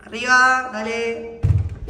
Arriba, dale.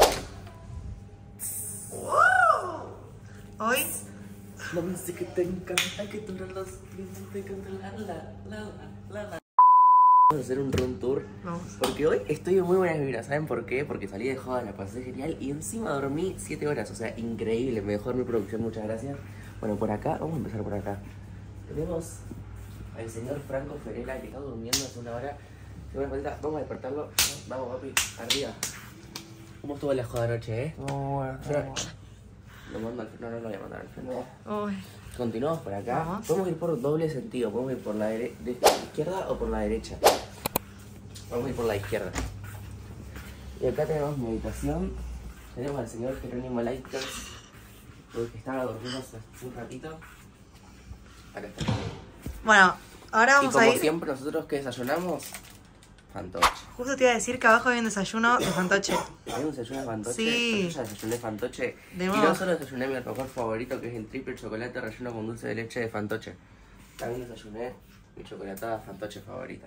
¡Wow! Hoy. La música te encanta, que tú los te encanta la. Vamos a hacer un room tour. Vamos. Porque hoy estoy en muy buenas vibras. ¿Saben por qué? Porque salí de joda, la pasé genial y encima dormí 7 horas. O sea, increíble. Me dejó mi producción, muchas gracias. Bueno, por acá, vamos a empezar por acá. Tenemos al señor Franco Ferela que está durmiendo hace una hora. Vamos a despertarlo. Vamos, papi, arriba. ¿Cómo estuvo la joda anoche, Bueno. Lo mando al frente. No lo voy a mandar al frente. Uy. Continuamos por acá. Vamos. Podemos ir por doble sentido. Podemos ir por la izquierda o por la derecha. Vamos a ir por la izquierda. Y acá tenemos mi habitación. Tenemos al señor Jerónimo Lighters, que estaba durmiendo hace un ratito. Acá está. Bueno, ahora Y vamos como a ir. siempre, nosotros que desayunamos, fantoche. Justo te iba a decir que abajo hay un desayuno de fantoche. ¿Hay un desayuno de fantoche? Sí. Yo ya desayuné fantoche. De Y nuevo. no solo desayuné mi alfajor favorito, que es el triple chocolate relleno con dulce de leche de fantoche. También desayuné mi chocolatada fantoche favorita.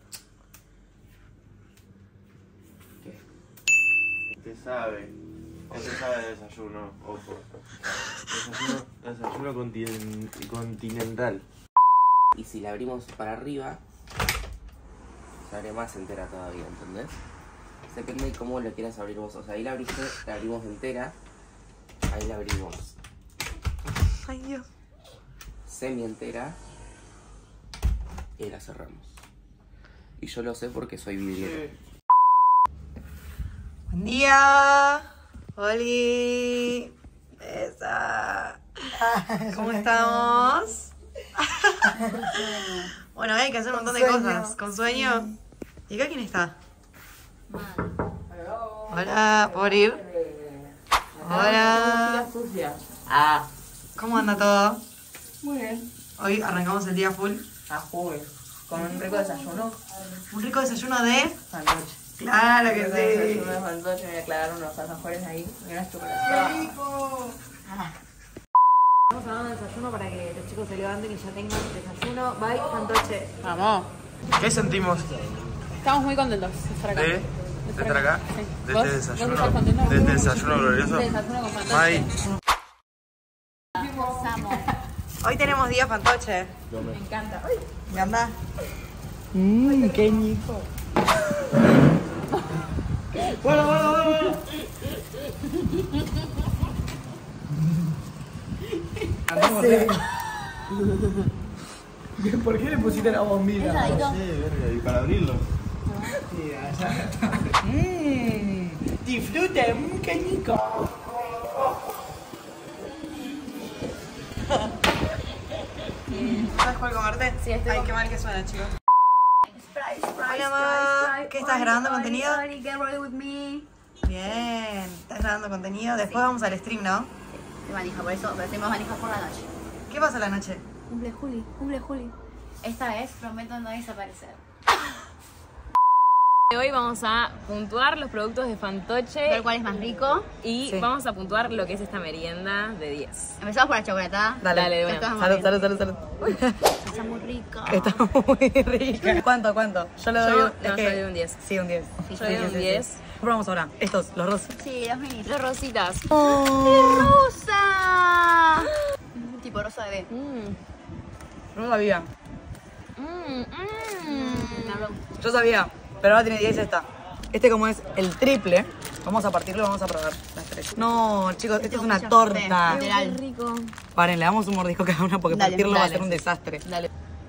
¿Qué? Este sabe de desayuno, ojo. Desayuno continental. Y si la abrimos para arriba, se abre más entera todavía, ¿entendés? Depende de cómo lo quieras abrir vos. O sea, ahí la abriste, la abrimos entera. Ahí la abrimos Ay, Dios. semi entera. Y la cerramos. Y yo lo sé porque soy vidriero. Buen día. Oli. Esa. ¿Cómo estamos? Bueno, hay que hacer un montón de cosas. ¿Con sueño? ¿Y acá quién está? Hola, ¿puedo ir? Hola. Ah, ¿Cómo anda todo? muy bien. Hoy arrancamos el día full. A full. Con un rico desayuno. Un rico desayuno de... Fantoche. Claro que Desayuno sí. de fantoche. Me voy a clavar unos alfajores ahí. Y unas chocolates. ¡Qué rico! Estamos hablando de desayuno para que los chicos se levanten y ya tengan desayuno. Bye, fantoche. Vamos. ¿Qué sentimos Estamos muy contentos de estar acá. de estar acá? Sí. De ¿Vos? este ¿Vos desayuno. estás contento? De este desayuno glorioso. Este desayuno con fantoche. May. Hoy tenemos día fantoche. Me encanta. ¿Me anda? Qué rico. ¿Por qué le pusiste la bombilla? Sí, verga, y para abrirlo. Disfruten, qué rico. ¿Sabes cuál comerte? Sí, estoy Ay, con- qué mal que suena, chicos. Hola, mamá. ¿Qué estás grabando contenido? Get ready with me. Bien, estás grabando contenido. Después vamos al stream, ¿no? De manija, por eso hacemos manija por la noche. ¿Qué pasa a la noche? Cumple Juli. Esta vez prometo no desaparecer. Hoy vamos a puntuar los productos de Fantoche Ver cuál es más rico. y Sí. vamos a puntuar lo que es esta merienda de 10. Empezamos por la chocolatada. Dale, de una. Esto es más Salud, bien. salud, salud, salud. Está muy rico. Está muy rica. ¿Cuánto? Yo le doy Yo, un... no, yo le doy un 10. Sí, un 10. Sí, Yo le doy un 10. ¿Qué probamos ahora? Estos, los rosas. Sí, los minis. Los rositas. ¡Rosa! Tipo rosa bebé. No sabía. Una rose. Yo sabía, pero ahora tiene 10 esta. Este como es el triple, vamos a partirlo y vamos a probar las tres. No, chicos, esto es una torta. Literal. Rico. Paren, le damos un mordisco cada una porque Dale, partirlo va a dale. ser un desastre. Dale.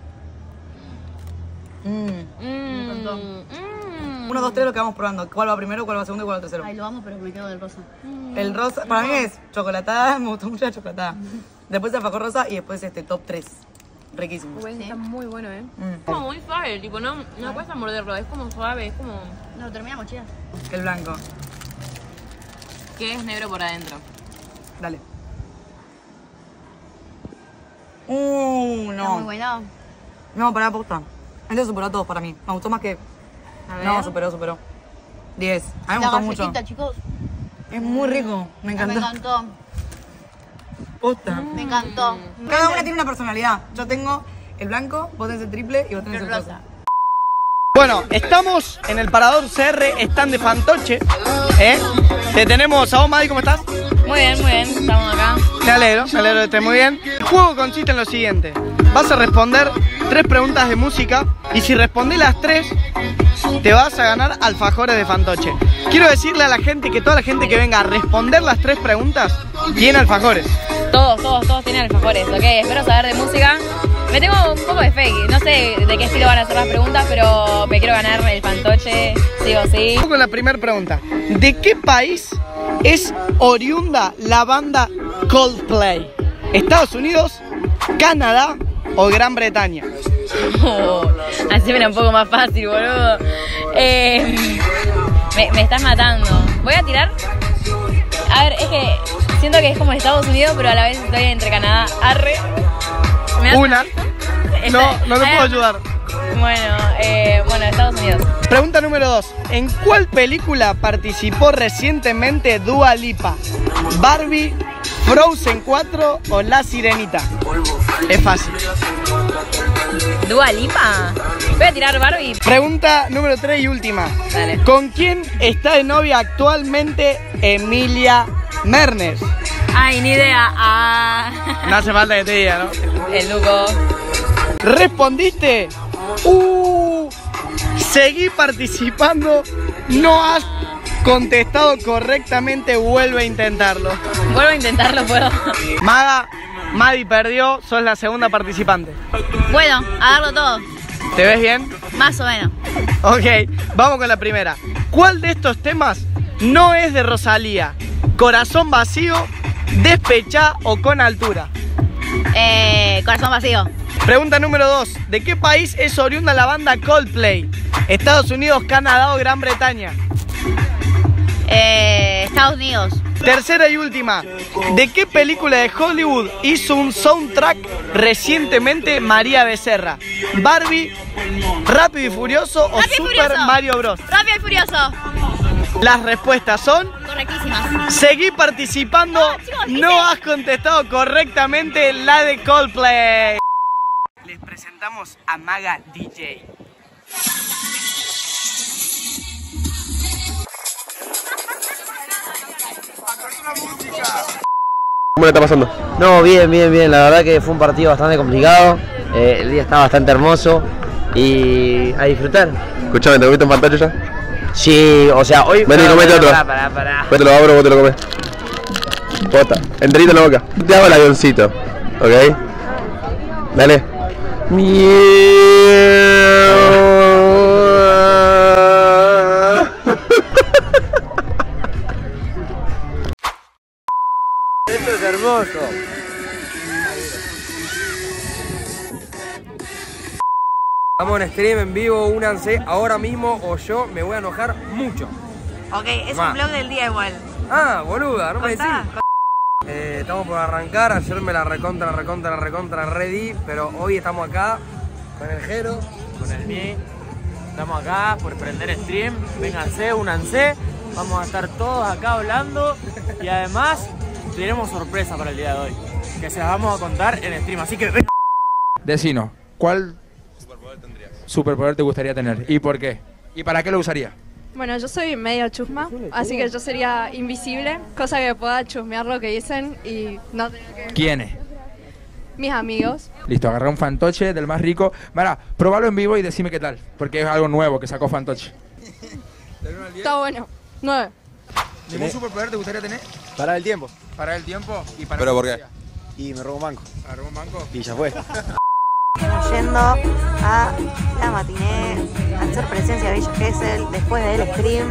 encantó. 1, 2, 3 lo que vamos probando. ¿Cuál va primero, cuál va segundo y cuál va tercero? Ay, lo amo, pero me quedo del rosa. El rosa, para mí es chocolatada, me gustó mucho la chocolatada. Después el alfajor rosa y después este top 3. Riquísimo. Güey, está muy bueno, ¿eh? Mm. Como muy suave, tipo, no cuesta morderlo, es como suave, es como No, terminamos, chicas. El blanco. que es negro por adentro. Dale. Está muy No. bueno. No, para posta. Este superó a todos para mí. Me gustó más que... A ver. No, superó. 10. A mí me La gustó mucho. galletita, chicos. Es muy rico. Me Me encantó. encantó. Posta. Me encantó. Cada una tiene una personalidad. Yo tengo el blanco, vos tenés el triple y vos tenés El el rosa. rosa. Bueno, estamos en el Parador CR, stand de Fantoche. Te tenemos a vos, Madi, ¿cómo estás? Muy bien, estamos acá. Me alegro que estés muy bien. El juego consiste en lo siguiente. Vas a responder 3 preguntas de música y si respondés las 3, te vas a ganar alfajores de Fantoche. Quiero decirle a la gente que toda la gente que venga a responder las 3 preguntas tiene alfajores. Todos tienen alfajores, ok. Espero saber de música. Me tengo un poco de fake, no sé de qué estilo van a ser las preguntas, pero me quiero ganar el Fantoche, sí o sí. Con la primera pregunta. ¿De qué país es oriunda la banda Coldplay? ¿Estados Unidos, Canadá o Gran Bretaña? Así me la un poco más fácil, boludo. Me estás matando. Voy a tirar. A ver, es que siento que es como Estados Unidos, pero a la vez estoy entre Canadá. Arre. Una. No te puedo ayudar. Bueno, Estados Unidos. Pregunta número 2. ¿En cuál película participó recientemente Dua Lipa? ¿Barbie, Frozen 4 o La Sirenita? Es fácil. ¿Dua Lipa? Voy a tirar Barbie. Pregunta número 3 y última. Dale. ¿Con quién está de novia actualmente Emilia Mernes? Ay, ni idea. No hace falta que te diga, ¿no? El Luco. ¿Respondiste? Seguí participando. No has contestado correctamente. Vuelve a intentarlo. Vuelvo a intentarlo, puedo. Madi perdió. Sos la segunda participante. Bueno, a darlo todo. ¿Te ves bien? Más o menos. Ok, vamos con la primera. ¿Cuál de estos temas no es de Rosalía? ¿Corazón vacío, Despechá o Con altura? Corazón vacío. Pregunta número 2. ¿De qué país es oriunda la banda Coldplay? ¿Estados Unidos, Canadá o Gran Bretaña? Estados Unidos. Tercera y última. ¿De qué película de Hollywood hizo un soundtrack recientemente María Becerra? ¿Barbie, Rápido y Furioso o Super Mario Bros? Rápido y Furioso. Las respuestas son... correctísimas. Seguí participando. No has contestado correctamente la de Coldplay. Les presentamos a Maga DJ. ¿Cómo le está pasando? No, bien. La verdad que fue un partido bastante complicado. El día está bastante hermoso. Y a disfrutar. Escuchame, ¿te comiste un Fantoche ya? Sí, o sea, hoy... Vení, comete otro. Pará. Vos te lo abro, vos te lo comes. Posta, enterito en la boca. Te hago el avioncito, ¿ok? Dale. Esto es hermoso. Estamos en stream en vivo, únanse ahora mismo o yo me voy a enojar mucho. Ok, es un vlog del día igual. Ah, boluda, no me decís. Contá. Estamos por arrancar, ayer me la recontra ready, pero hoy estamos acá con el Jero, con el Mi. Estamos acá por prender stream, vénganse, únanse, vamos a estar todos acá hablando y además tenemos sorpresa para el día de hoy, que se las vamos a contar en stream, así que... Decinos, ¿cuál superpoder te gustaría tener y por qué? ¿Y para qué lo usaría? Bueno, yo soy medio chusma, así que yo sería invisible, cosa que pueda chusmear lo que dicen y no tener que... ¿Quiénes? Mis amigos. Listo, agarré un Fantoche del más rico. Mira, probalo en vivo y decime qué tal, porque es algo nuevo que sacó Fantoche. Está bueno. 9. ¿Ningún superpoder te gustaría tener? Parar el tiempo. ¿Parar el tiempo? ¿Y para ¿Pero qué por qué? sería? Y me robo un banco. ¿Agarró un banco? Y ya fue. Estamos yendo a la matiné, a hacer presencia de Villa Gesell después del stream.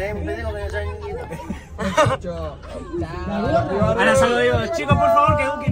Ahora solo digo, chicos, por favor, que